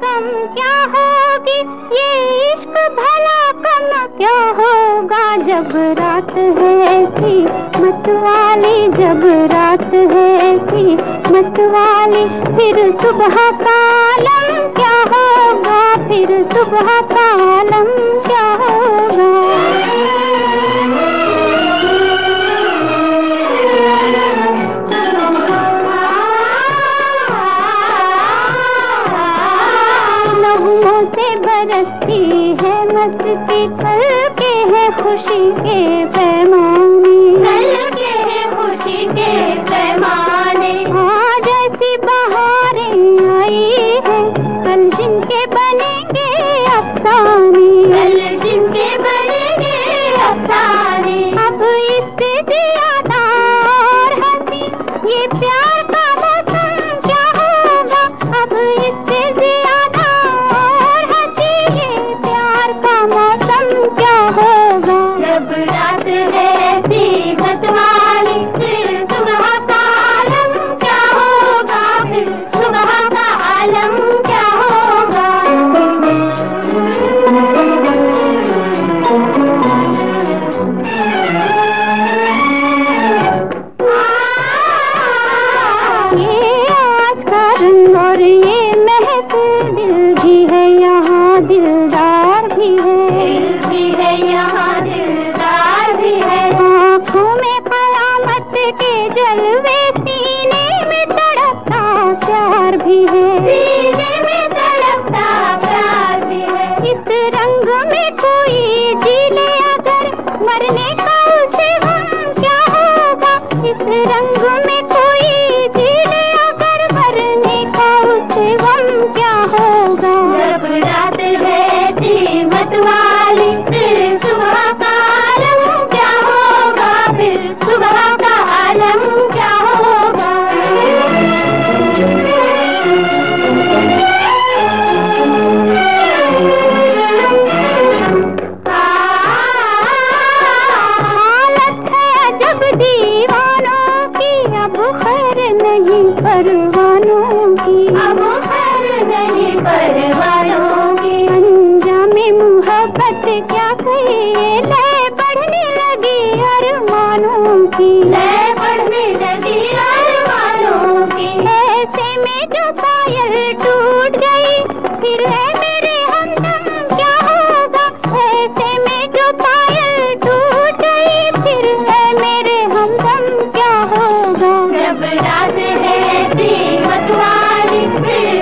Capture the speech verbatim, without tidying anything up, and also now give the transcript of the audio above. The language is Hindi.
मौसम क्या होगी, ये इश्क भला कम क्या होगा। जब रात है ऐसी मतवाली, जब रात है ऐसी मतवाली, फिर सुबह का आलम क्या होगा, फिर सुबह का आलम क्या होगा। लहूओं से बरसती है मस्ती, चल के है खुशी के पैमाने, चल के है खुशी के पैमाने। आज ऐसी बहारें आई है, कल जिनके बनेंगे अफसाने, कल जिनके बनेंगे अफसाने। अब इससे ज्यादा और हंसी ये प्यार का मौसम क्या होगा, अब इससे ज्यादा और हंसी ये प्यार का मौसम क्या होगा। जब रात है ऐसी मतवाली, फिर सुबह का आलम क्या होगा, फिर सुबह का आलम क्या होगा। ये आज का रंग और ये महफिल, दिल भी है यहाँ दिलदार भी है, दिल भी है यहाँ दिलदार भी है। आँखों में कयामत के जलवे, सीने में तड़पता प्यार भी है, सीने में तड़पता प्यार भी है। इस रंग में कोई जी ले अगर, मरने का उसे हम क्या होगा। इस रंग में कोई जी ले अगर, मरने का उसे हम क्या होगा। जब रात है ऐसी मतवाली, फिर सुबह का आलम क्या होगा, फिर सुबह का आलम क्या होगा। हालत है जब दीवानों की, अब खैर नहीं परवानों की, अब खैर नहीं परवानों की। अंजामे मोहब्बत क्या कहिए, लय बढ़ने लगी अरमानों की, लय बढ़ने लगी अरमानों की। ऐसे में जो पायल टूट गई, फिर है मेरे हमदम क्या होगा। ऐसे में जो पायल टूट गई, फिर है मेरे हमदम क्या होगा। जब रात है ऐसी मतवाली, फिर